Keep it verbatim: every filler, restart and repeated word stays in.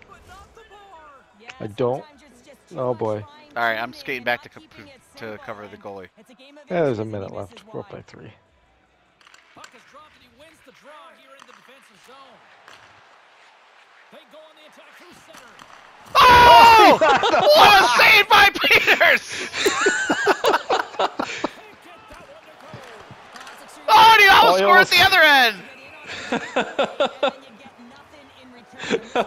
I don't. Oh boy. All right, I'm skating back to co to cover the goalie. Yeah, there's a minute left. We're up by three. Puck is dropped and he wins the draw here in the defensive zone. They go on the attack through center. Oh! What a save by Peters! Oh, and he almost Oh, he scored almost... at the other end!